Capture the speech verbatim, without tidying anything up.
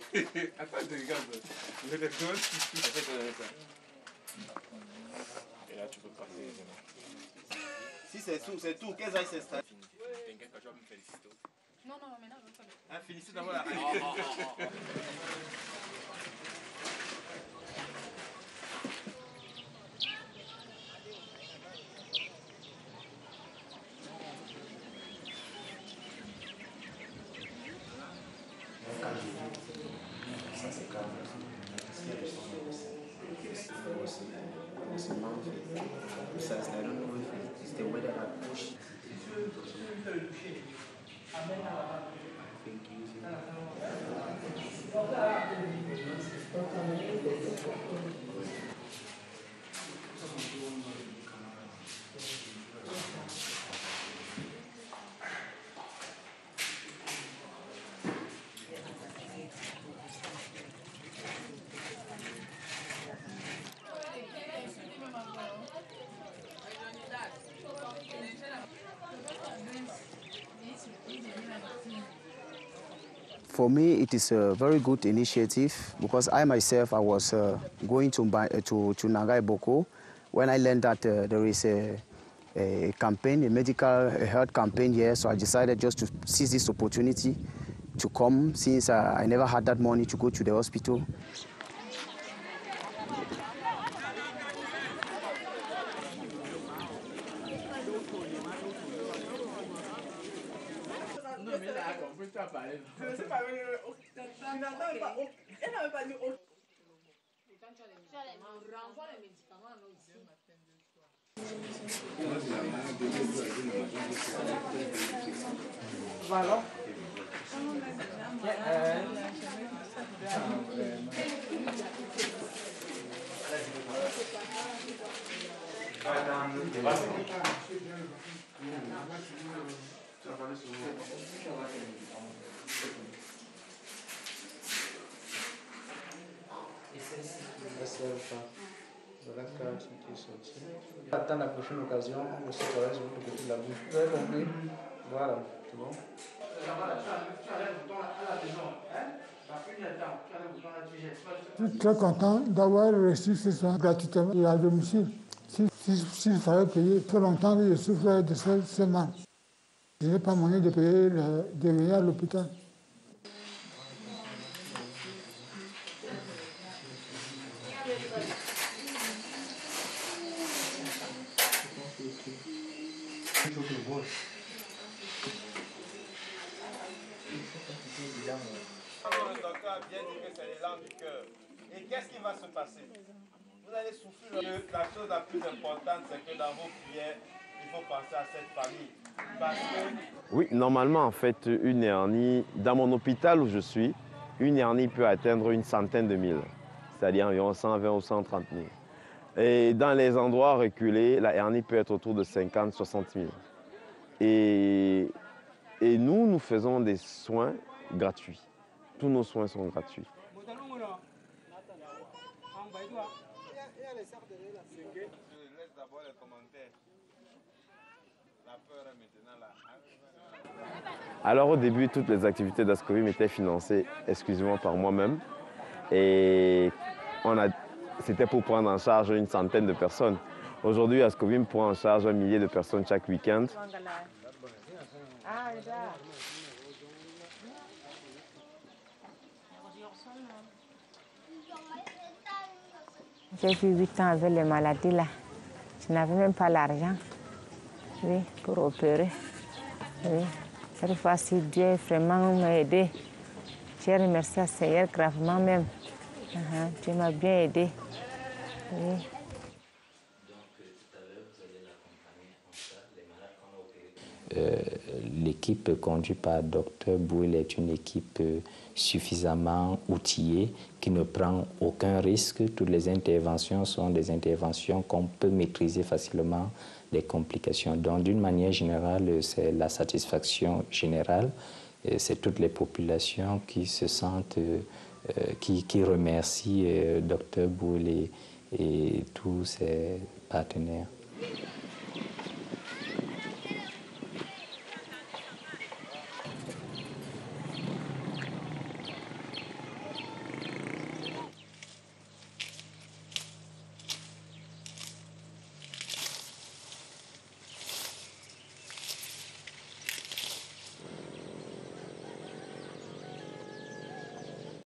Attends, je regarde. Je vais te donner. Et là, tu peux passer. Si c'est tout, c'est tout. Qu'est-ce que c'est ça? T'inquiète pas, tu vas me féliciter. Non, non, maintenant, je ne veux pas. Ah, félicite d'abord la reine. Ça c'est calme. Besides, I don't know if it's the weather that pushed. I think using For me, it is a very good initiative because I myself, I was uh, going to, uh, to, to Nangai Boko when I learned that uh, there is a, a campaign, a medical health campaign here, so I decided just to seize this opportunity to come since uh, I never had that money to go to the hospital. Voilà. Attends la prochaine occasion, aussi tu auras le petit de la bouche. Vous avez compris? Voilà, c'est bon. Je suis très content d'avoir reçu ce soin gratuitement et à domicile. S'il si, si, si fallait payer, très longtemps que je souffrais de ce, ce mal. Je n'ai pas moyen de payer, le, de venir à l'hôpital. Le docteur a bien dit que c'est l'élan du cœur. Et qu'est-ce qui va se passer? Vous allez souffrir. La chose la plus importante, c'est que dans vos prières, il faut penser à cette famille. Parce que... Oui, normalement, en fait, une hernie, dans mon hôpital où je suis, une hernie peut atteindre une centaine de mille, c'est-à-dire environ cent vingt ou cent trente mille. Et dans les endroits reculés, la hernie peut être autour de cinquante à soixante mille. Et, et nous, nous faisons des soins gratuits. Tous nos soins sont gratuits. Je laisse d'abord les commentaires. La peur est maintenant là. Alors au début, toutes les activités d'Ascovim étaient financées exclusivement par moi-même. Et c'était pour prendre en charge une centaine de personnes. Aujourd'hui, Ascovim prend en charge un millier de personnes chaque week-end. J'ai fait huit ans avec les maladies là. Je n'avais même pas l'argent, oui, pour opérer. Oui. Cette fois-ci, Dieu vraiment m'a aidé. J'ai remercié le Seigneur gravement même. Uh-huh. Dieu m'a bien aidé. Oui. Euh, L'équipe conduite par docteur Bouil est une équipe suffisamment outillée qui ne prend aucun risque. Toutes les interventions sont des interventions qu'on peut maîtriser facilement les complications. Donc, d'une manière générale, c'est la satisfaction générale. C'est toutes les populations qui se sentent, euh, qui, qui remercient euh, docteur Bouil et, et tous ses partenaires.